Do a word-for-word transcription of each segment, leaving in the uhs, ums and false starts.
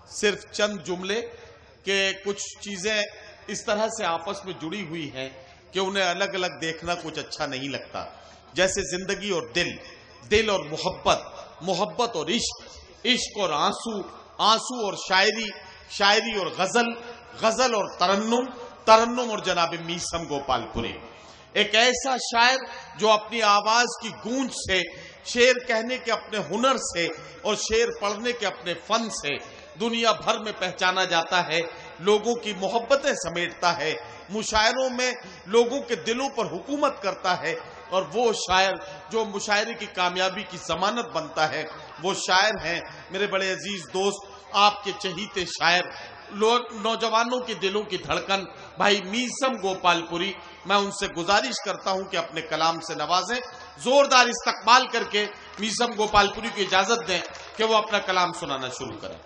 صرف چند جملے کہ کچھ چیزیں اس طرح سے آپس میں جڑی ہوئی ہیں کہ انہیں الگ الگ دیکھنا کچھ اچھا نہیں لگتا. جیسے زندگی اور دل، دل اور محبت، محبت اور عشق، عشق اور آنسو، آنسو اور شاعری، شاعری اور غزل، غزل اور ترنم، ترنم اور جناب میسم گوپال پوری. ایک ایسا شاعر جو اپنی آواز کی گونج سے، شعر کہنے کے اپنے ہنر سے اور شعر پڑھنے کے اپنے فن سے دنیا بھر میں پہچانا جاتا ہے، لوگوں کی محبتیں سمیٹتا ہے، مشاعروں میں لوگوں کے دلوں پر حکومت کرتا ہے. اور وہ شاعر جو مشاعرے کی کامیابی کی ضمانت بنتا ہے، وہ شاعر ہیں میرے بڑے عزیز دوست، آپ کے چہیتے شاعر، نوجوانوں کے دلوں کی دھڑکن بھائی میسم گوپال پوری. میں ان سے گزارش کرتا ہوں کہ اپنے کلام سے نوازیں. زوردار استقبال کر کے میسم گوپال پوری کو اجازت دیں کہ وہ اپنا کلام سنانا شروع کریں.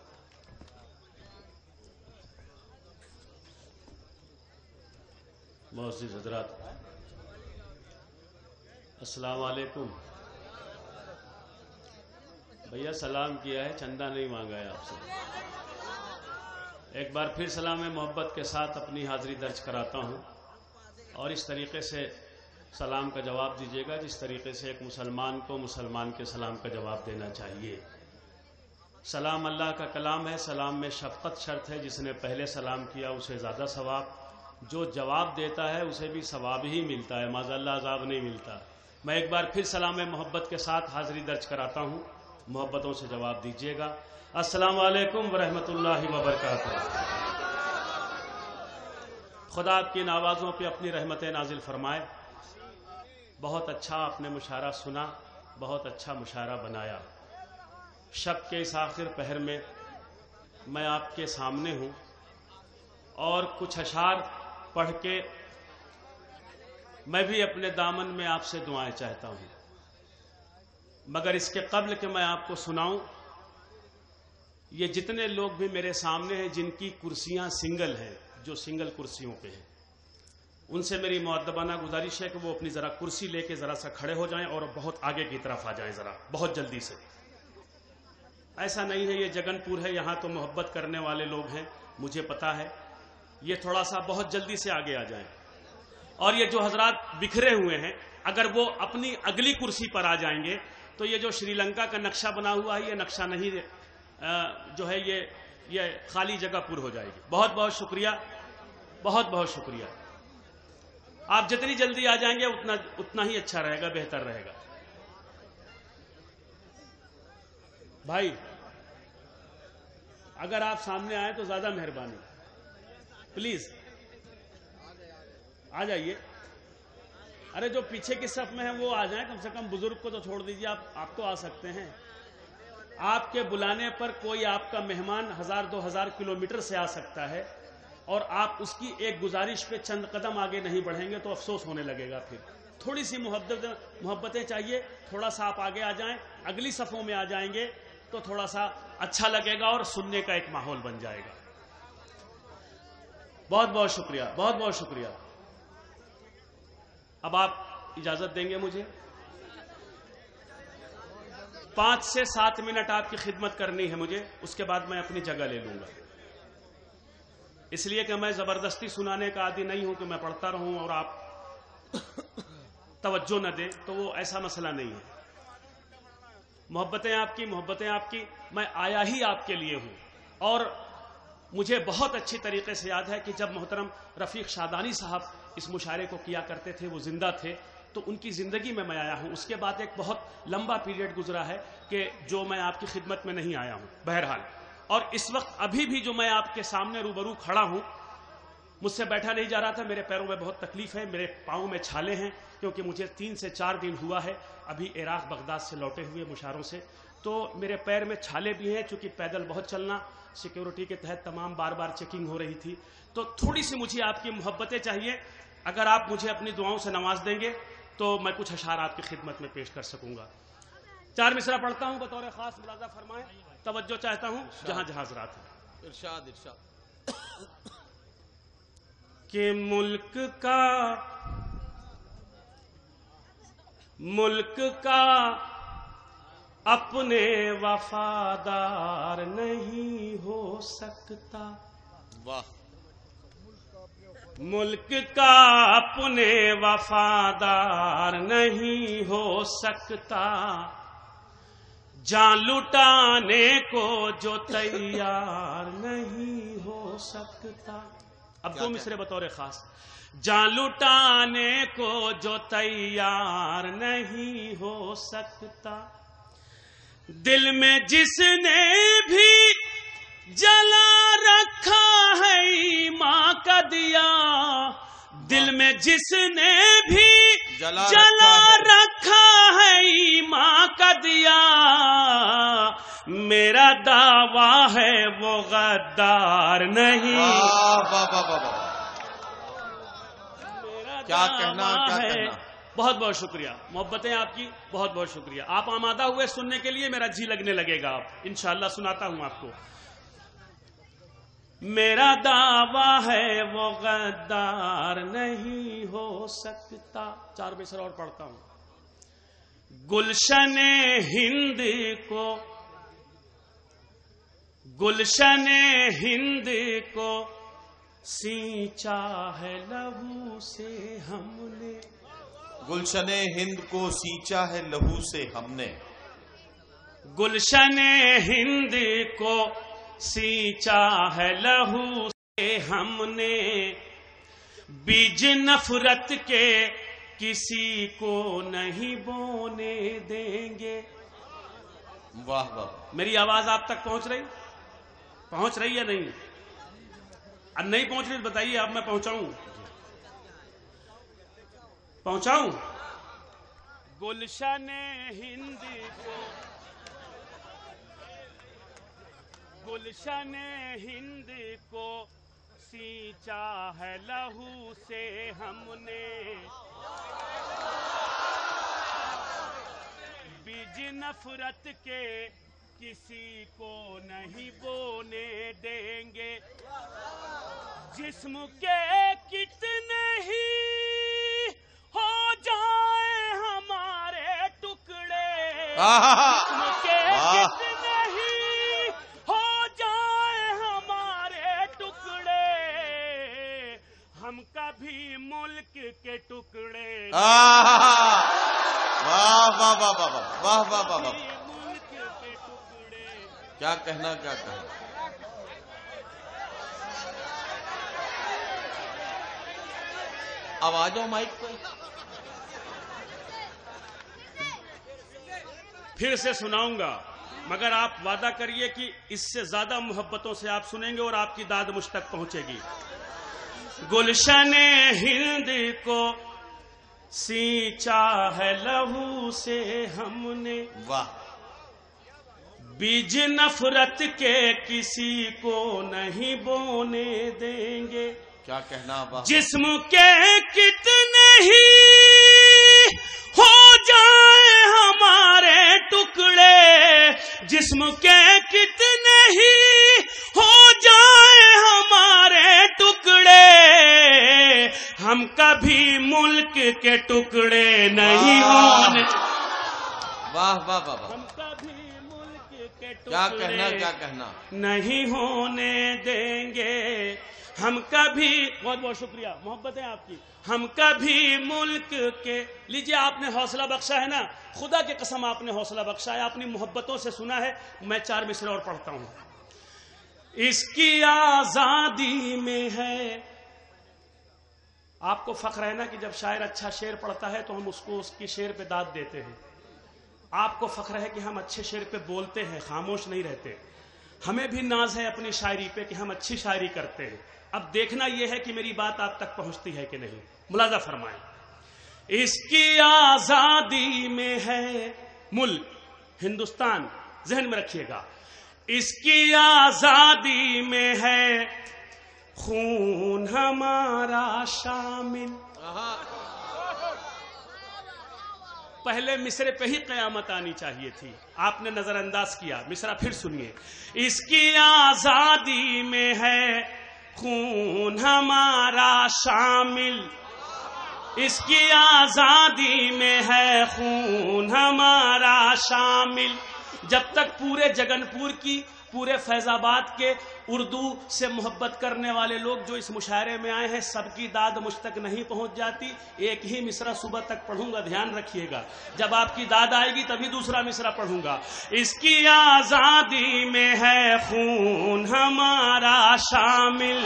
معزز حضرات، السلام علیکم. بھیا سلام کیا ہے، چندہ نہیں مانگا ہے آپ سے. ایک بار پھر سلام محبت کے ساتھ اپنی حاضری درج کراتا ہوں، اور اس طریقے سے سلام کا جواب دیجیے گا جس طریقے سے ایک مسلمان کو مسلمان کے سلام کا جواب دینا چاہیے. سلام اللہ کا کلام ہے، سلام میں شفقت شرط ہے. جس نے پہلے سلام کیا اسے زیادہ ثواب، جو جواب دیتا ہے اسے بھی ثواب ہی ملتا ہے، معاذ اللہ عذاب نہیں ملتا. میں ایک بار پھر سلام محبت کے ساتھ حاضری درج کراتا ہوں، محبتوں سے جواب دیجیے گا. السلام علیکم ورحمۃ اللہ وبرکاتہ. خدا آپ کی ان آوازوں پہ اپنی رحمتیں نازل فرمائے. بہت اچھا آپ نے مشاعرہ سنا، بہت اچھا مشاعرہ بنایا. شب کے اس آخر پہر میں میں آپ کے سامنے ہوں اور کچھ اشعار پڑھ کے میں بھی اپنے دامن میں آپ سے دعائیں چاہتا ہوں. مگر اس کے قبل کہ میں آپ کو سناؤں، یہ جتنے لوگ بھی میرے سامنے ہیں جن کی کرسیاں سنگل ہیں، جو سنگل کرسیوں پہ ہیں، ان سے میری مؤدبانہ گزارش ہے کہ وہ اپنی ذرا کرسی لے کے ذرا سا کھڑے ہو جائیں اور بہت آگے کی طرف آ جائیں، ذرا بہت جلدی سے. ایسا نہیں ہے یہ جگن پور ہے، یہاں تو محبت کرنے والے لوگ ہیں، مجھے پتا ہے. یہ تھوڑا سا بہت جلدی سے آگے آ جائیں. اور یہ جو حضرات بکھرے ہوئے ہیں اگر وہ اپنی اگلی کرسی پر آ جائیں گے تو یہ جو شری لنکا کا نقشہ بنا ہوا ہے یہ نقشہ نہیں جو ہے یہ یہ خالی جگہ پر ہو جائے گی. بہت بہت شکریہ، بہت بہت شکریہ. آپ جتنی جلدی آ جائیں گے اتنا اتنا ہی اچھا رہے گا، بہتر رہے گا. بھائی اگر آپ سامنے آئے تو زیادہ مہربانی، پلیز آ جائیے. ارے جو پیچھے کی صف میں ہیں وہ آ جائیں، کم سے کم بزرگ کو تو چھوڑ دیجیے. آپ آپ تو آ سکتے ہیں. آپ کے بلانے پر کوئی آپ کا مہمان ہزار دو ہزار کلومیٹر سے آ سکتا ہے اور آپ اس کی ایک گزارش پہ چند قدم آگے نہیں بڑھیں گے تو افسوس ہونے لگے گا. پھر تھوڑی سی محبت محبتیں چاہیے. تھوڑا سا آپ آگے آ جائیں، اگلی صفوں میں آ جائیں گے تو تھوڑا سا اچھا لگے گا اور سننے کا ایک ماحول بن جائے گا. بہت بہت شکریہ، بہت بہت شکریہ. اب آپ اجازت دیں گے مجھے؟ پانچ سے سات منٹ آپ کی خدمت کرنی ہے مجھے، اس کے بعد میں اپنی جگہ لے لوں گا. اس لیے کہ میں زبردستی سنانے کا عادی نہیں ہوں کہ میں پڑھتا رہوں اور آپ توجہ نہ دیں، تو وہ ایسا مسئلہ نہیں ہے. محبتیں آپ کی، محبتیں آپ کی. میں آیا ہی آپ کے لیے ہوں. اور مجھے بہت اچھی طریقے سے یاد ہے کہ جب محترم رفیق شادانی صاحب اس مشاعرے کو کیا کرتے تھے، وہ زندہ تھے، تو ان کی زندگی میں میں آیا ہوں. اس کے بعد ایک بہت لمبا پیریڈ گزرا ہے کہ جو میں آپ کی خدمت میں نہیں آیا ہوں. بہرحال، اور اس وقت ابھی بھی جو میں آپ کے سامنے روبرو کھڑا ہوں، مجھ سے بیٹھا نہیں جا رہا تھا. میرے پیروں میں بہت تکلیف ہے، میرے پاؤں میں چھالے ہیں، کیونکہ مجھے تین سے چار دن ہوا ہے ابھی عراق بغداد سے لوٹے ہوئے مشاعروں سے. تو میرے پیر میں چھالے بھی ہیں چونکہ پیدل بہت چلنا، سیکیورٹی کے تحت تمام بار بار چیکنگ ہو رہی تھی. تو تھوڑی سی مجھے آپ کی محبتیں چاہیے. اگر آپ مجھے اپنی دعاؤں سے نواز دیں گے تو میں کچھ اشعار آپ کی خدمت میں پیش کر سکوں گا. چار مصرع پڑھتا ہوں، بطور خاص ملاحظہ فرمائیں. توجہ چاہتا ہوں جہاں جہاں حضرات ہیں. ارشاد ارشاد. کہ ملک کا ملک کا اپنے وفادار نہیں ہو سکتا. واہ. ملک کا اپنے وفادار نہیں ہو سکتا. جان لٹانے کو جو تیار نہیں ہو سکتا. اب دو مصرے بطور خاص. جان لٹانے کو جو تیار نہیں ہو سکتا. دل میں جس نے بھی جلا رکھا ہے ماں کا دیا. دل میں جس نے بھی جلا, جلا رکھا ہے ماں کا دیا. میرا دعویٰ ہے وہ غدار نہیں. واہ واہ واہ واہ. کیا کہنا کیا کہنا. بہت بہت شکریہ. محبتیں آپ کی بہت بہت شکریہ. آپ آمادہ ہوئے سننے کے لیے. میرا جی لگنے لگے گا. آپ انشاءاللہ سناتا ہوں آپ کو. میرا دعویٰ ہے وہ غدار نہیں ہو سکتا. چار بسر اور پڑھتا ہوں. گلشن ہند کو گلشن ہند کو سینچا ہے لہو سے ہم نے. گلشن ہند کو سینچا ہے لہو سے ہم نے. گلشن ہند کو سینچا ہے لہو سے ہم نے. بیج نفرت کے کسی کو نہیں بونے دیں گے. واہ واہ. میری آواز آپ تک پہنچ رہی پہنچ رہی ہے نہیں؟ اب نہیں پہنچ رہی بتائیے. اب میں پہنچاؤں پہنچاؤں گلشن ہند کو گلشن ہند کو سینچا ہے لہو سے ہم نے. بیج نفرت کے کسی کو نہیں بونے دیں گے. جسم کے کتنے ہی ہو جائیں ہمارے ٹکڑے. جسم کے کتنے ہی ہو جائیں ہمارے ٹکڑے. ہم کبھی ملک کے ٹکڑے. واہ واہ واہ واہ واہ واہ واہ. ملک کے ٹکڑے. کیا کہنا کیا کہنا. اب آ جاؤ مائک پہ. پھر سے سناؤں گا مگر آپ وعدہ کریے کہ اس سے زیادہ محبتوں سے آپ سنیں گے اور آپ کی داد مجھ تک پہنچے گی. گلشن ہند کو سینچا ہے لہو سے ہم نے. واہ. بیج نفرت کے کسی کو نہیں بونے دیں گے. کیا کہنا. واہ. جسم کے کتنے ہی ہو جائیں ہمارے ٹکڑے. جسم کے کتنے ہی ہو جائیں ہمارے ٹکڑے. ہم کبھی ملک کے ٹکڑے نہیں ہونے. واہ واہ واہ. ہم کبھی ملک کے کیا کہنا ٹکڑے کیا کہنا. نہیں ہونے دیں گے. ہم کبھی. بہت بہت شکریہ. محبت ہے آپ کی. ہم کبھی ملک کے. لیجئے آپ نے حوصلہ بخشا ہے نا. خدا کی قسم آپ نے حوصلہ بخشا ہے. اپنی محبتوں سے سنا ہے. میں چار مصرے اور پڑھتا ہوں. اس کی آزادی میں ہے. آپ کو فخر ہے نا کہ جب شاعر اچھا شعر پڑھتا ہے تو ہم اس کو اس کی شعر پہ داد دیتے ہیں. آپ کو فخر ہے کہ ہم اچھے شعر پہ بولتے ہیں, خاموش نہیں رہتے. ہمیں بھی ناز ہے اپنی شاعری پہ کہ ہم اچھی شاعری کرتے ہیں. اب دیکھنا یہ ہے کہ میری بات آپ تک پہنچتی ہے کہ نہیں. ملاحظہ فرمائیں. اس کی آزادی میں ہے ملک ہندوستان. ذہن میں رکھیے گا. اس کی آزادی میں ہے خون ہمارا شامل. پہلے مصرے پہ ہی قیامت آنی چاہیے تھی, آپ نے نظر انداز کیا. مصرا پھر سنیے. اس کی آزادی میں ہے خون ہمارا شامل. اس کی آزادی میں ہے خون ہمارا شامل. جب تک پورے جگن پور کی پورے فیض آباد کے اردو سے محبت کرنے والے لوگ جو اس مشاعرے میں آئے ہیں، سب کی داد مجھ تک نہیں پہنچ جاتی. ایک ہی مصرع صبح تک پڑھوں گا، دھیان رکھیے گا. جب آپ کی داد آئے گی تبھی دوسرا مصرع پڑھوں گا. اس کی آزادی میں ہے خون ہمارا شامل.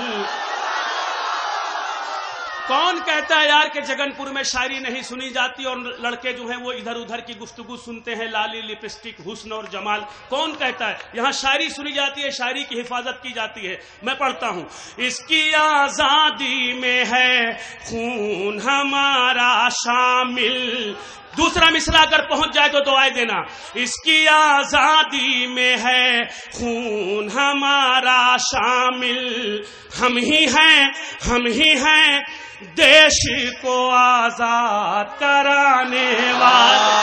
کون کہتا ہے یار کہ جگن پور میں شاعری نہیں سنی جاتی اور لڑکے جو ہیں وہ ادھر ادھر کی گفتگو سنتے ہیں، لالی لپسٹک حسن اور جمال؟ کون کہتا ہے؟ یہاں شاعری سنی جاتی ہے، شاعری کی حفاظت کی جاتی ہے. میں پڑھتا ہوں. اس کی آزادی میں ہے خون ہمارا شامل. دوسرا مصرع اگر پہنچ جائے تو دعائیں دینا. اس کی آزادی میں ہے خون ہمارا شامل. ہم ہی ہیں ہم ہی ہیں دیش کو آزاد کرانے والے.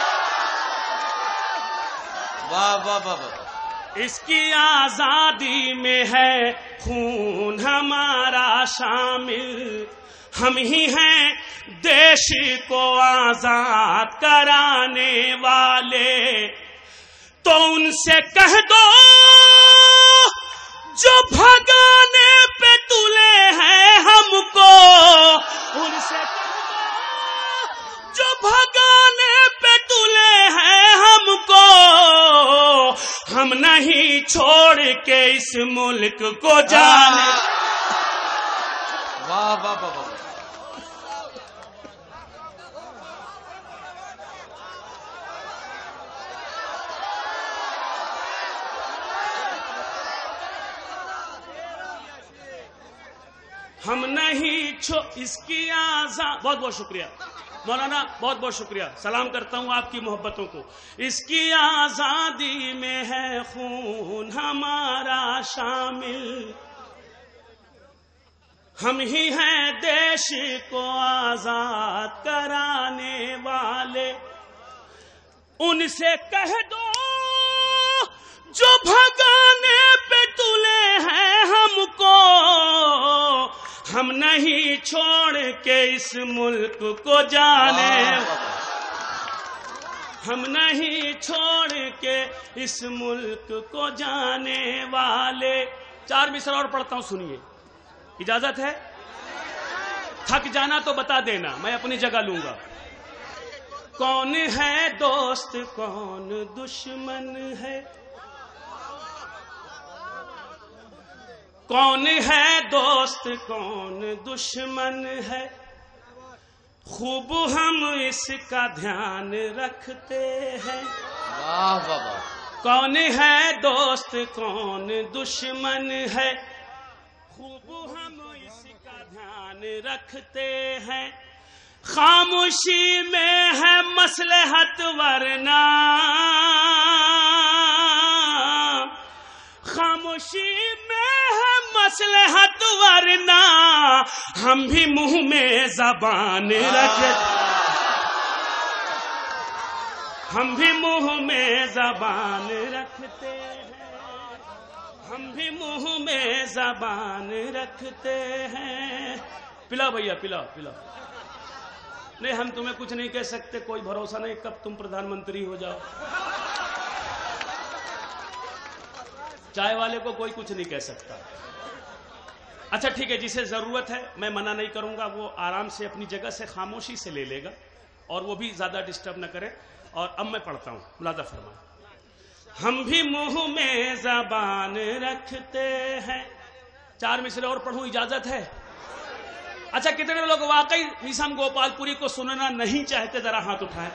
واہ واہ واہ واہ. اس کی آزادی میں ہے خون ہمارا شامل. ہم ہی ہیں دیش کو آزاد کرانے والے. تو ان سے کہہ دو جو بھگانے پہ تلے ہیں ہم کو. ان سے کہہ دو جو بھگانے پہ تلے ہیں ہم کو. ہم نہیں چھوڑ کے اس ملک کو جانے. واہ واہ واہ واہ. ہم نہیں چھو اس کی آزاد. بہت بہت شکریہ مولانا، بہت بہت شکریہ. سلام کرتا ہوں آپ کی محبتوں کو. اس کی آزادی میں ہے خون ہمارا شامل. ہم ہی ہیں دیش کو آزاد کرانے والے. ان سے کہہ دو جو بھگانے پہ تلے ہیں ہم کو. ہم نہیں چھوڑ کے اس ملک کو جانے. ہم نہیں چھوڑ کے اس ملک کو جانے والے. چار مصرع اور پڑھتا ہوں، سنیے. اجازت ہے؟ تھک جانا تو بتا دینا، میں اپنی جگہ لوں گا. کون ہے دوست کون دشمن ہے، کون ہے دوست کون دشمن ہے، خوب ہم اس کا دھیان رکھتے ہیں. واہ واہ واہ. کون ہے دوست کون دشمن ہے، خوب ہم اس کا دھیان رکھتے ہیں. خاموشی میں ہے مصلحت ورنہ، خاموشی میں ہے مصلحت ورنہ ہم بھی منہ میں زبان رکھتے. ہم بھی منہ میں زبان رکھتے ہیں، ہم بھی منہ میں زبان رکھتے ہیں. پلا بھیا پلا پلا. نہیں ہم تمہیں کچھ نہیں کہہ سکتے، کوئی بھروسہ نہیں کب تم پردھان منتری ہو جاؤ. چائے والے کو کوئی کچھ نہیں کہہ سکتا. اچھا ٹھیک ہے، جسے ضرورت ہے میں منع نہیں کروں گا، وہ آرام سے اپنی جگہ سے خاموشی سے لے لے گا اور وہ بھی زیادہ ڈسٹرب نہ کرے. اور اب میں پڑھتا ہوں، ملاحظہ فرمائیں. ہم بھی منہ میں زبان رکھتے ہیں. چار مصرے اور پڑھوں، اجازت ہے؟ اچھا کتنے لوگ واقعی میسم گوپال پوری کو سننا نہیں چاہتے؟ ذرا ہاتھ اٹھائیں.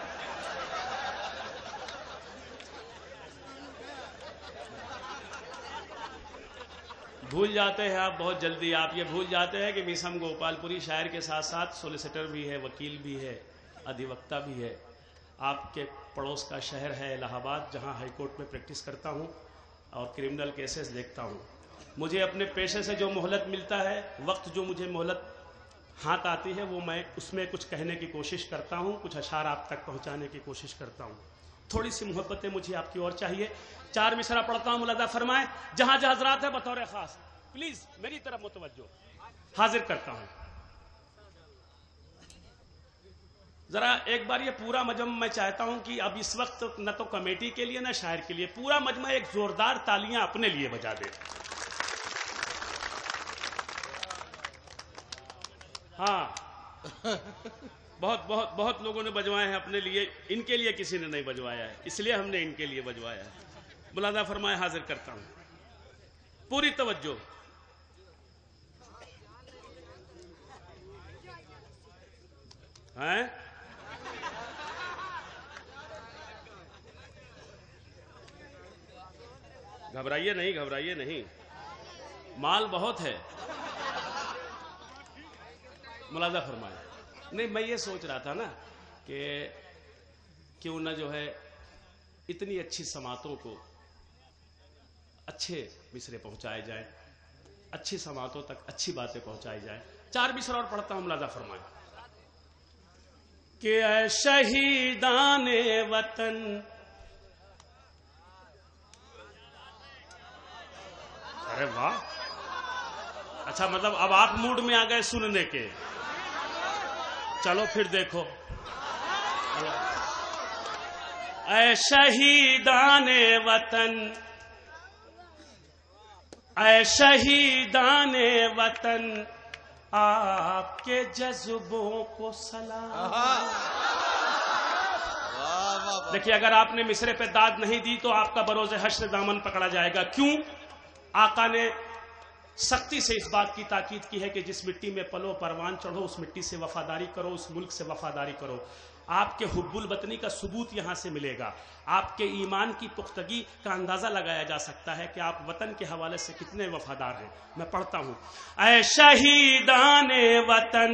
بھول جاتے ہیں آپ بہت جلدی. آپ یہ بھول جاتے ہیں کہ میسم گوپال پوری شاعر کے ساتھ ساتھ سولیسیٹر بھی ہے، وکیل بھی ہے، ادھیوکتا بھی ہے. آپ کے پڑوس کا شہر ہے الہ آباد، جہاں ہائی کورٹ میں پریکٹس کرتا ہوں اور کرمنل کیسز دیکھتا ہوں. مجھے اپنے پیشے سے جو مہلت ملتا ہے، وقت جو مجھے مہلت ہاتھ آتی ہے، وہ میں اس میں کچھ کہنے کی کوشش کرتا ہوں، کچھ اشعار آپ تک پہنچانے کی کوشش کرتا ہوں. تھوڑی سی محبتیں مجھے آپ کی اور چاہیے. چار مصرع پڑھتا ہوں، ملاحظہ فرمائیں. جہاں جہاں حضرات ہیں بطور خاص پلیز میری طرف متوجہ. حاضر کرتا ہوں. ذرا ایک بار یہ پورا مجمع میں چاہتا ہوں کہ اب اس وقت نہ تو کمیٹی کے لیے نہ شاعر کے لیے، پورا مجمع ایک زوردار تالیاں اپنے لیے بجا دے. ہاں بہت بہت بہت لوگوں نے بجوائے ہیں اپنے لیے، ان کے لیے کسی نے نہیں بجوایا ہے، اس لیے ہم نے ان کے لیے بجوایا ہے. ملاحظہ فرمائے، حاضر کرتا ہوں، پوری توجہ. ہیں گھبرائیے نہیں، گھبرائیے نہیں، مال بہت ہے. ملاحظہ فرمائے. نہیں، میں یہ سوچ رہا تھا نا کہ کیوں نہ جو ہے اتنی اچھی سماعتوں کو اچھے مصرے پہنچائے جائیں، اچھی سماعتوں تک اچھی باتیں پہنچائی جائیں. چار مصرع اور پڑھتا ہوں، ملاحظہ فرمائے. کہ اے شہیدان وطن، ارے واہ، اچھا مطلب اب آپ موڈ میں آ گئے سننے کے. چلو پھر دیکھو. اے شہیدان وطن، اے شہیدان وطن، آپ کے جذبوں کو سلام. دیکھیے، اگر آپ نے مصرے پہ داد نہیں دی تو آپ کا بروز حشر دامن پکڑا جائے گا. کیوں؟ آقا نے سختی سے اس بات کی تاکید کی ہے کہ جس مٹی میں پلو پروان چڑھو، اس مٹی سے وفاداری کرو، اس ملک سے وفاداری کرو. آپ کے حب الوطنی کا ثبوت یہاں سے ملے گا. آپ کے ایمان کی پختگی کا اندازہ لگایا جا سکتا ہے کہ آپ وطن کے حوالے سے کتنے وفادار ہیں. میں پڑھتا ہوں. اے شہیدان وطن،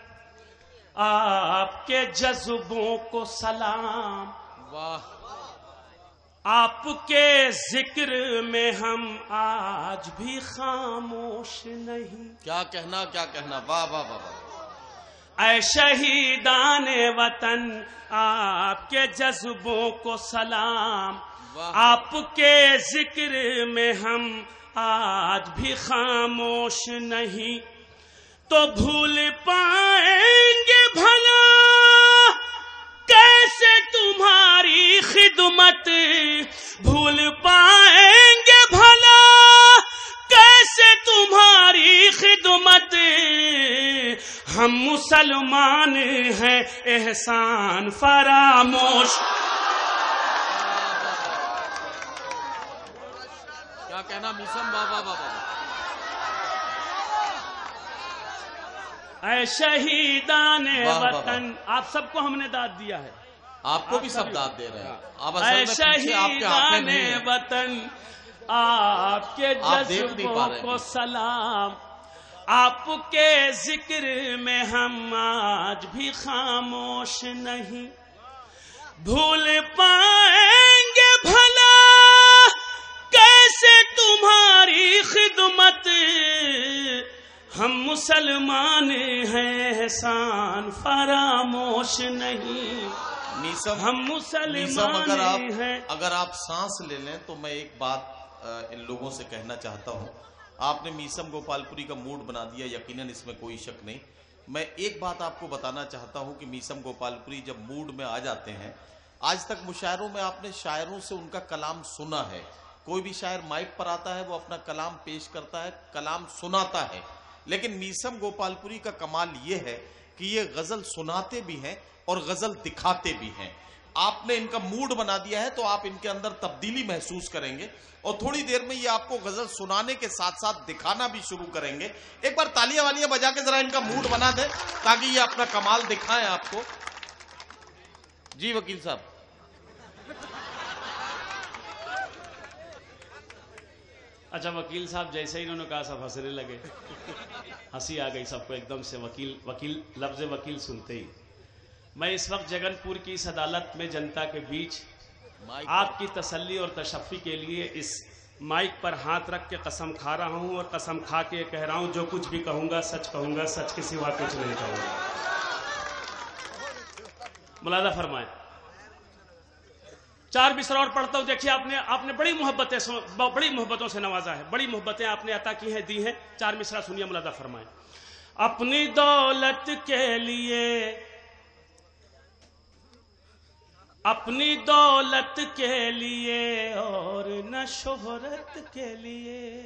آپ کے جذبوں کو سلام. واہ. آپ کے ذکر میں ہم آج بھی خاموش نہیں. کیا کہنا، کیا کہنا. واہ واہ واہ واہ. اے شہیدان وطن، آپ کے جذبوں کو سلام. آپ کے ذکر میں ہم آج بھی خاموش نہیں. تو بھول پائیں گے بھلا کیسے تمہاری خدمت، بھول پائیں گے بھلا کیسے تمہاری خدمت. ہم مسلمان ہیں، احسان فراموش. کیا کہنا میسم. بابا بابا. اے شہیدان وطن، آپ سب کو ہم نے داد دیا ہے. آپ کو بھی سب داد دے رہے ہیں. اے شہیدان وطن، آپ کے جذبوں کو سلام. آپ کے ذکر میں ہم آج بھی خاموش نہیں. بھول پائیں گے بھلا کیسے تمہاری خدمت. ہم مسلمان ہیں، احسان فراموش نہیں. ہم مسلمان اگر آپ ہیں. اگر آپ سانس لے لیں تو میں ایک بات ان لوگوں سے کہنا چاہتا ہوں. آپ نے میسم گوپال پوری کا موڈ بنا دیا، یقیناً اس میں کوئی شک نہیں. میں ایک بات آپ کو بتانا چاہتا ہوں کہ میسم گوپال پوری جب موڈ میں آ جاتے ہیں، آج تک مشاعروں میں آپ نے شاعروں سے ان کا کلام سنا ہے. کوئی بھی شاعر مائک پر آتا ہے، وہ اپنا کلام پیش کرتا ہے، کلام سناتا ہے. لیکن میسم گوپال پوری کا کمال یہ ہے کہ یہ غزل سناتے بھی ہیں اور غزل دکھاتے بھی ہیں. آپ نے ان کا موڈ بنا دیا ہے تو آپ ان کے اندر تبدیلی محسوس کریں گے، اور تھوڑی دیر میں یہ آپ کو غزل سنانے کے ساتھ ساتھ دکھانا بھی شروع کریں گے. ایک بار تالیاں والیاں بجا کے ذرا ان کا موڈ بنا دیں تاکہ یہ اپنا کمال دکھائیں آپ کو. جی وکیل صاحب. اچھا، وکیل صاحب جیسے ہی انہوں نے کہا سب ہنسنے لگے. ہنسی آ گئی سب کو ایک دم سے. وکیل وکیل لفظ وکیل سنتے ہی میں اس وقت جگن پور کی اس عدالت میں جنتا کے بیچ آپ کی تسلی اور تشفی کے لیے اس مائک پر ہاتھ رکھ کے قسم کھا رہا ہوں، اور قسم کھا کے کہہ رہا ہوں جو کچھ بھی کہوں گا سچ کہوں گا، سچ کے سوا کچھ نہیں کہوں گا. ملاحظہ فرمائیں. چار مصرع اور پڑھتا ہوں. دیکھیے، آپ نے آپ نے بڑی محبتیں بڑی محبتوں سے نوازا ہے، بڑی محبتیں آپ نے عطا کی ہیں، دی ہیں. چار مصرع سنیے، ملاحظہ فرمائیں. اپنی دولت کے لیے اپنی دولت کے لیے اور نہ شہرت کے لیے،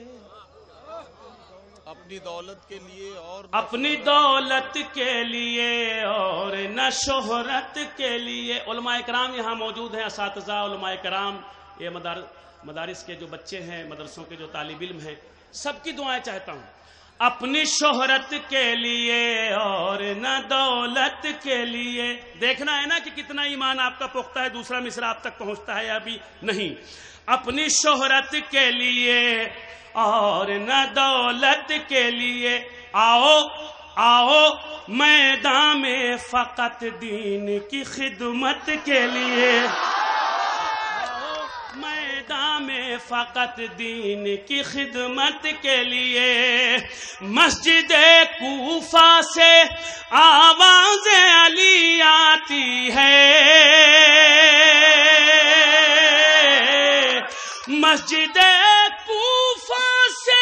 اپنی دولت کے لیے اور اپنی دولت کے لیے اور نہ شہرت کے لیے۔ علماء کرام یہاں موجود ہیں، اساتذہ علماء کرام، یہ مدارس کے جو بچے ہیں، مدرسوں کے جو طالب علم ہیں، سب کی دعائیں چاہتا ہوں۔ اپنی شہرت کے لیے اور نہ دولت کے لیے۔ دیکھنا ہے نا کہ کتنا ایمان آپ کا پختہ ہے، دوسرا مصرع آپ تک پہنچتا ہے یا بھی نہیں۔ اپنی شہرت کے لیے اور نہ دولت کے لیے، آؤ آؤ میدان میں فقط دین کی خدمت کے لیے، میدان میں فقط دین کی خدمت کے لیے۔ مسجد کوفہ سے آواز علی آتی ہے، مسجد کوفہ سے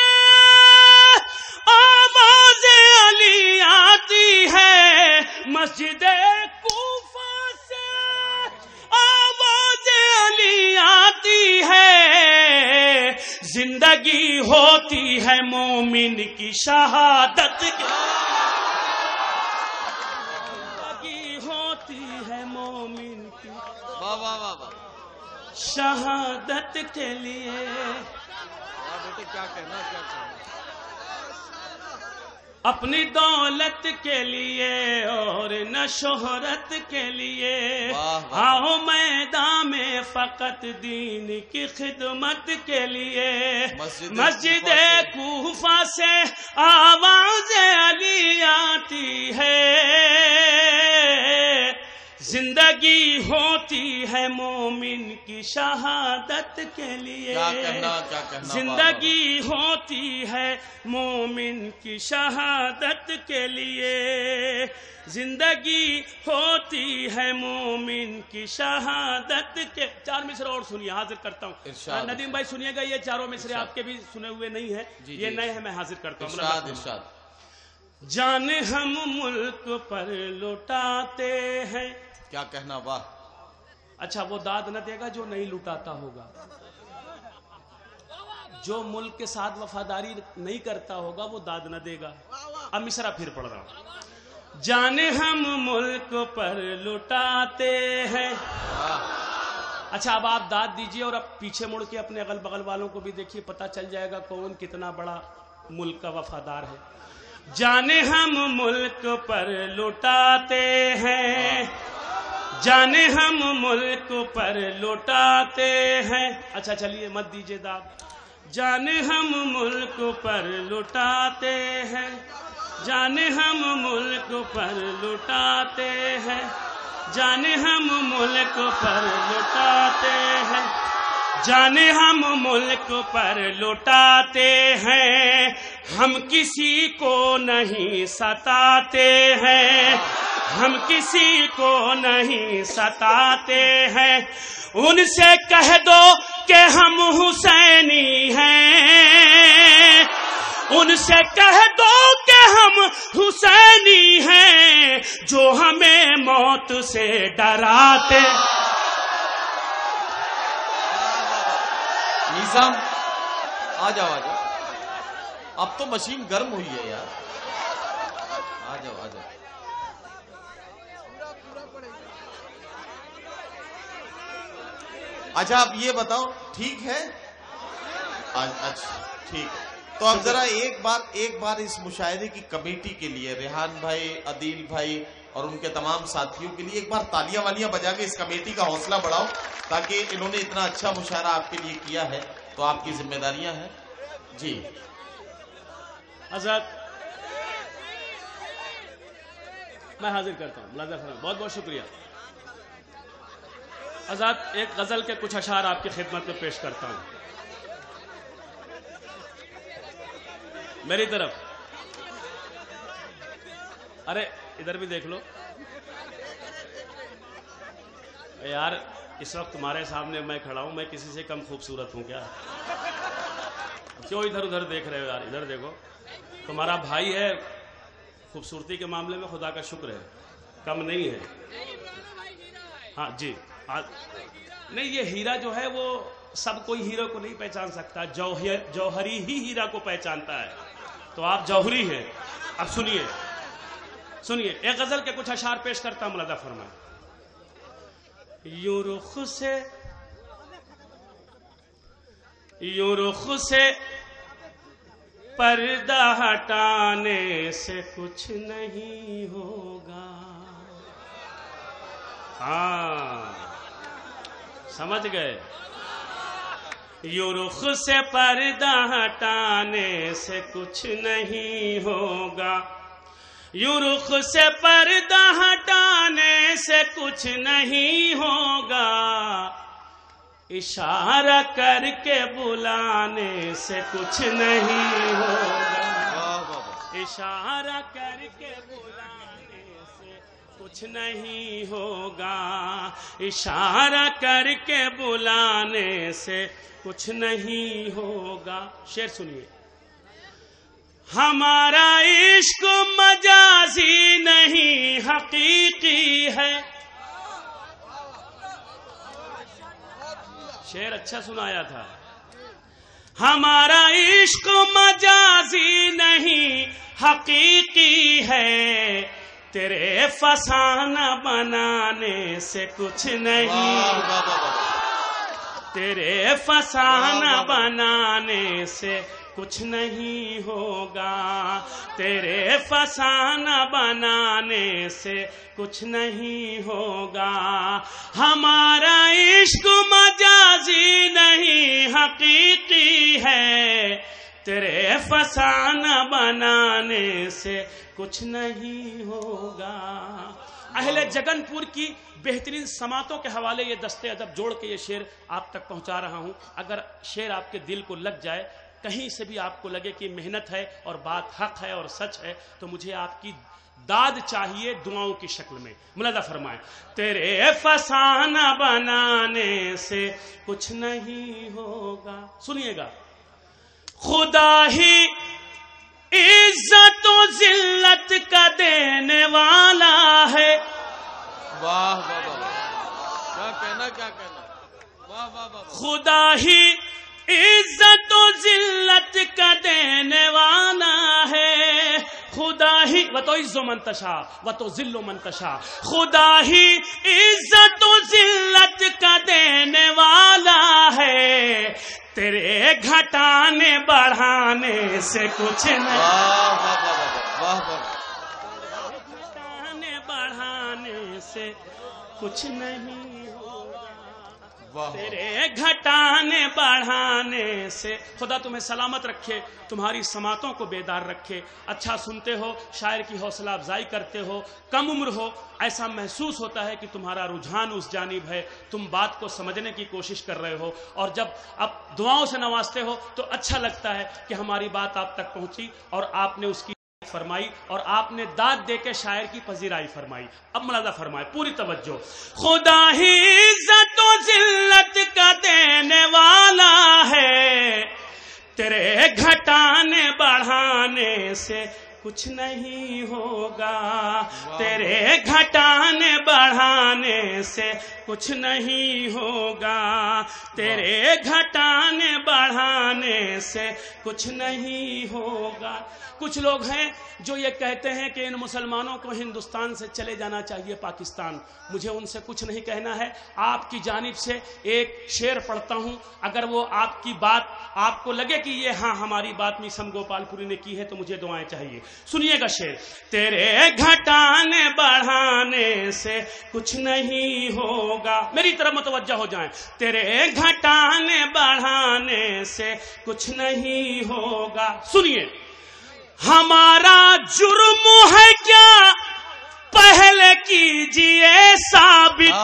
آواز علی آتی ہے، مسجد کوفہ سے آواز علی آتی ہے۔ زندگی ہوتی ہے مومن کی شہادت کی، زندگی ہوتی ہے مومن کی واہ واہ واہ واہ شہادت کے لیے۔ بیٹے کیا کہنا کیا کہنا اپنی دولت کے لیے اور نہ شہرت کے لیے، آؤ میدان میں فقط دین کی خدمت کے لیے۔ مسجد کوفہ سے آواز علی آتی ہے، زندگی ہوتی ہے مومن کی شہادت کے لیے، کیا کہنا کیا کہنا زندگی ہوتی ہے مومن کی شہادت کے لیے، زندگی ہوتی ہے مومن کی شہادت کے۔ چار مصرع اور سنیے، حاضر کرتا ہوں۔ ندیم بھائی سنیے گا، یہ چاروں مصرع آپ کے بھی سنے ہوئے نہیں ہیں، یہ نئے ہیں، میں حاضر کرتا ہوں۔ ارشاد ارشاد۔ جان ہم ملک پر لٹاتے ہیں، کیا کہنا واہ۔ اچھا وہ داد نہ دے گا جو نہیں لٹاتا ہوگا، جو ملک کے ساتھ وفاداری نہیں کرتا ہوگا وہ داد نہ دے گا۔ اب مصرع پھر پڑھ رہا ہوں۔ جان ہم ملک پر لٹاتے ہیں۔ اچھا اب آپ داد دیجئے اور اب پیچھے مڑ کے اپنے اگل بغل والوں کو بھی دیکھیے، پتہ چل جائے گا کون کتنا بڑا ملک کا وفادار ہے۔ جان ہم ملک پر لٹاتے ہیں، جان ہم ملک پر لٹاتے ہیں۔ اچھا چلیے مت دیجئے داد۔ جان ہم ملک پر لٹاتے ہیں، جان ہم ملک پر لٹاتے ہیں، جان ہم ملک پر لٹاتے ہیں، جان ہم ملک پر لٹاتے ہیں۔ ہم کسی کو نہیں ستاتے ہیں، ہم کسی کو نہیں ستاتے ہیں۔ ان سے کہہ دو کہ ہم حسینی ہیں، ان سے کہہ دو کہ ہم حسینی ہیں، جو ہمیں موت سے ڈراتے۔ نظام آ جاؤ آ جاؤ، اب تو مشین گرم ہوئی ہے یار، آ جاؤ آ جاؤ۔ اچھا اب یہ بتاؤ ٹھیک ہے؟ اچھا ٹھیک ہے، تو اب ذرا ایک بار ایک بار اس مشاعرے کی کمیٹی کے لیے ریحان بھائی، عدیل بھائی اور ان کے تمام ساتھیوں کے لیے ایک بار تالیاں والیاں بجا کے اس کمیٹی کا حوصلہ بڑھاؤ، تاکہ انہوں نے اتنا اچھا مشاعرہ آپ کے لیے کیا ہے تو آپ کی ذمہ داریاں ہیں۔ جی حضرت میں حاضر کرتا ہوں، ملازم فرمائیں، بہت بہت شکریہ۔ حضرت ایک غزل کے کچھ اشعار آپ کی خدمت میں پیش کرتا ہوں، میری طرف۔ ارے ادھر بھی دیکھ لو یار، اس وقت تمہارے سامنے میں کھڑا ہوں، میں کسی سے کم خوبصورت ہوں کیا؟ کیوں ادھر ادھر دیکھ رہے ہو یار؟ ادھر دیکھو، تمہارا بھائی ہے، خوبصورتی کے معاملے میں خدا کا شکر ہے، کم نہیں ہے۔ ہاں جی نہیں، یہ ہیرا جو ہے وہ سب کوئی ہیرو کو نہیں پہچان سکتا، جوہر جوہری ہی ہیرا کو پہچانتا ہے، تو آپ جوہری ہیں۔ اب سنیے سنیے ایک غزل کے کچھ اشعار پیش کرتا ہوں، ملاحظہ فرمائیں۔ یوں رخ سے یوں رخ سے پردہ ہٹانے سے کچھ نہیں ہوگا۔ ہاں سمجھ گئے؟ یوں رخ سے پردہ ہٹانے سے کچھ نہیں ہوگا، یوں رخ سے پردہ ہٹانے سے کچھ نہیں ہوگا، اشارہ کر کے بلانے سے کچھ نہیں ہوگا، اشارہ کر کے بلانے سے کچھ نہیں ہوگا، اشارہ کر کے بلانے سے کچھ نہیں ہوگا۔ شعر سنیے۔ ہمارا عشق مجازی نہیں حقیقی ہے۔ شعر اچھا سنایا تھا۔ ہمارا عشق مجازی نہیں حقیقی ہے، تیرے فسانہ بنانے سے کچھ نہیں، تیرے فسانہ بنانے سے کچھ نہیں ہوگا، تیرے فسانہ بنانے سے کچھ نہیں ہوگا، ہمارا عشق مجازی نہیں حقیقی ہے، تیرے فسانہ بنانے سے کچھ نہیں ہوگا۔ اہل جگن پور کی بہترین سماعتوں کے حوالے یہ دستے ادب جوڑ کے یہ شعر آپ تک پہنچا رہا ہوں۔ اگر شعر آپ کے دل کو لگ جائے، کہیں سے بھی آپ کو لگے کہ محنت ہے اور بات حق ہے اور سچ ہے، تو مجھے آپ کی داد چاہیے دعاؤں کی شکل میں۔ ملاحظہ فرمائیں۔ تیرے فسانہ بنانے سے کچھ نہیں ہوگا۔ سنیے گا۔ خدا ہی عزت و ذلت کا دینے والا ہے۔ واہ واہ واہ، کیا کہنا کیا کہنا، واہ واہ واہ۔ خدا ہی عزت و ذلت کا دینے والا ہے، خدا ہی وَتُعِزُّ مَن تَشَاءُ وَتُذِلُّ مَن تَشَاءُ، خدا ہی عزت و ذلت کا دینے والا ہے، تیرے گھٹانے بڑھانے سے کچھ نہیں، گھٹانے بڑھانے سے کچھ نہیں ہوگا، تیرے گھٹانے بڑھانے سے۔ خدا تمہیں سلامت رکھے، تمہاری سماعتوں کو بیدار رکھے، اچھا سنتے ہو، شاعر کی حوصلہ افزائی کرتے ہو، کم عمر ہو، ایسا محسوس ہوتا ہے کہ تمہارا رجحان اس جانب ہے، تم بات کو سمجھنے کی کوشش کر رہے ہو، اور جب اب دعاؤں سے نوازتے ہو تو اچھا لگتا ہے کہ ہماری بات آپ تک پہنچی اور آپ نے اس کی فرمائی اور آپ نے داد دے کے شاعر کی پذیرائی فرمائی۔ اب ملاحظہ فرمائے، پوری توجہ۔ خدا ہی عزت و ذلت کا دینے والا ہے، تیرے گھٹانے بڑھانے سے کچھ نہیں ہوگا، تیرے گھٹانے بڑھانے سے کچھ نہیں ہوگا، تیرے گھٹانے بڑھانے سے کچھ نہیں ہوگا۔ کچھ لوگ ہیں جو یہ کہتے ہیں کہ ان مسلمانوں کو ہندوستان سے چلے جانا چاہیے پاکستان۔ مجھے ان سے کچھ نہیں کہنا ہے، آپ کی جانب سے ایک شعر پڑھتا ہوں، اگر وہ آپ کی بات آپ کو لگے کہ یہ ہاں ہماری بات میسم گوپال پوری نے کی ہے تو مجھے دعائیں چاہیے۔ سنیے گا شعر۔ تیرے گھٹانے بڑھانے سے کچھ نہیں ہوگا، میری طرف متوجہ ہو جائیں، تیرے گھٹانے بڑھانے سے کچھ نہیں ہوگا۔ سنیے۔ ہمارا جرم ہے کیا پہلے کیجئے ثابت،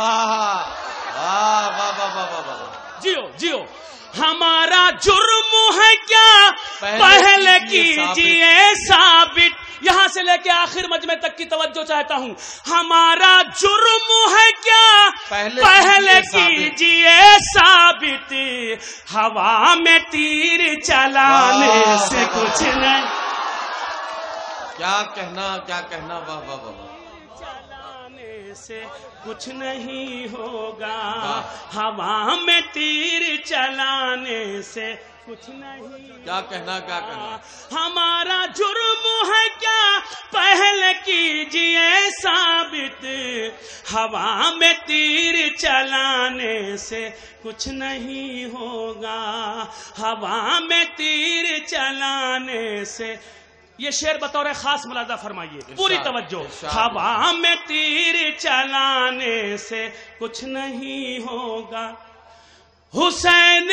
جیو جیو، ہمارا جرم ہے کیا پہلے کیجئے ثابت، یہاں سے لے کے آخر مجمع تک کی توجہ چاہتا ہوں۔ ہمارا جرم ہے کیا پہلے کیجئے ثابت، ہوا میں تیر چلانے سے کچھ نہیں، کیا کہنا کیا کہنا، واہ واہ واہ، چلانے سے کچھ نہیں ہوگا، ہوا میں تیر چلانے سے کچھ نہیں، کیا کہنا کیا کہنا، ہمارا جرم ہے کیا پہلے کیجئے ثابت، ہوا میں تیر چلانے سے کچھ نہیں ہوگا، ہوا میں تیر چلانے سے. یہ شعر بطور خاص ملاحظہ فرمائیے، پوری توجہ. ہوا میں تیر چلانے سے کچھ نہیں ہوگا، حسین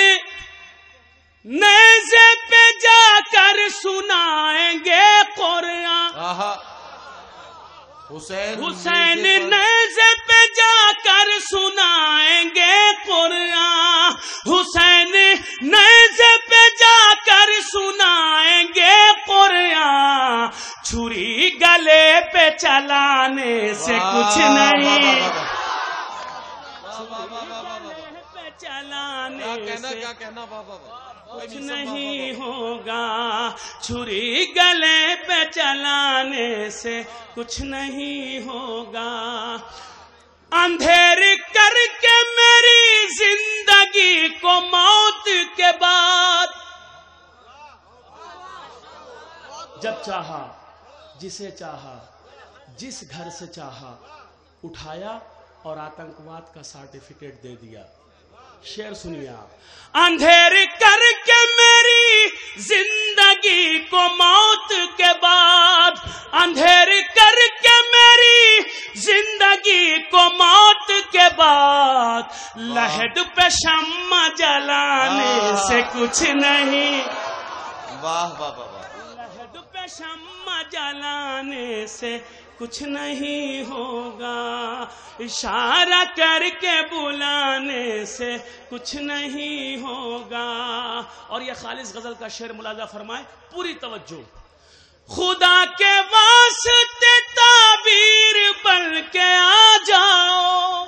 نیزے پہ جا کر سنائیں گے قرآن، حسین حسین نیزے پہ جا کر سنائیں گے قرآن، حسین نیزے پہ جا کر سنائیں گے قرآن، چھری گلے پہ چلانے سے کچھ نہیں، چلانے سے کچھ نہیں ہوگا، چھری گلے پہ چلانے سے کچھ نہیں ہوگا. اندھیر کر کے میری زندگی کو موت کے بعد، جب چاہا جسے چاہا جس گھر سے چاہا اٹھایا اور آتنکواد کا سرٹیفکیٹ دے دیا. شعر سنیے آپ. اندھیر کر کے میری زندگی کو موت کے بعد، اندھیر کر کے میری زندگی کو موت کے بعد، لہد پہ شمع جلانے سے کچھ نہیں، واہ واہ واہ، لہد پہ شمع جلانے سے کچھ نہیں ہوگا، اشارہ کر کے بلانے سے کچھ نہیں ہوگا. اور یہ خالص غزل کا شعر ملاحظہ فرمائے، پوری توجہ. خدا کے واسطے تعبیر بن کے آ جاؤ،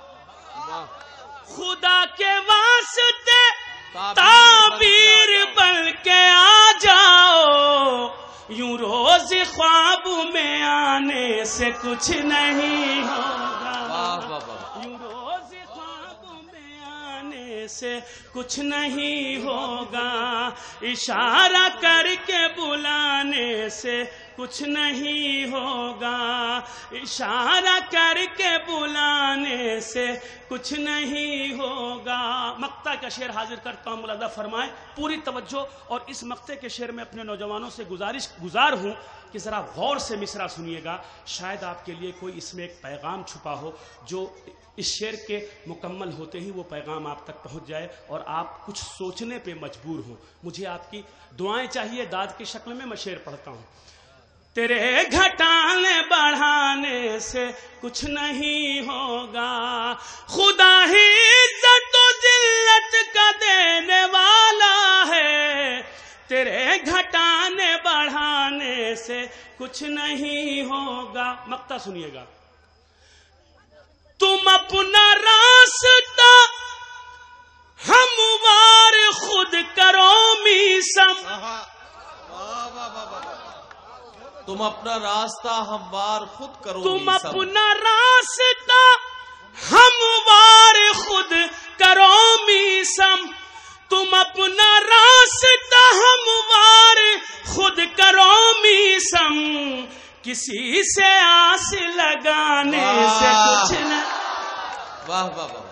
خدا کے واسطے تعبیر بن کے آ جاؤ، یوں روز خواب میں آنے سے کچھ نہیں ہوگا، یوں روز خواب میں آنے سے کچھ نہیں ہوگا، اشارہ کر کے بلانے سے کچھ نہیں ہوگا، اشارہ کر کے بلانے سے کچھ نہیں ہوگا. مقطع کا شعر حاضر کرتا ہوں، ملاحظہ فرمائیں، پوری توجہ. اور اس مقطع کے شعر میں اپنے نوجوانوں سے گزارش گزار ہوں کہ ذرا غور سے مصرع سنیے گا، شاید آپ کے لیے کوئی اس میں ایک پیغام چھپا ہو جو اس شعر کے مکمل ہوتے ہی وہ پیغام آپ تک پہنچ جائے اور آپ کچھ سوچنے پہ مجبور ہوں. مجھے آپ کی دعائیں چاہیے داد کی شکل میں. میں شعر پڑھتا ہوں. تیرے گھٹانے بڑھانے سے کچھ نہیں ہوگا، خدا ہی عزت و ذلت کا دینے والا ہے، تیرے گھٹانے بڑھانے سے کچھ نہیں ہوگا. مقطع سنیے گا. تم اپنا راستہ ہموار خود کرو میسم، تم اپنا راستہ ہموار خود کرو، تم اپنا راستہ ہموار خود کرو میسم، تم اپنا راستہ ہموار خود کرو میسم، کسی سے آس لگانے سے کچھ نہ. واہ واہ واہ.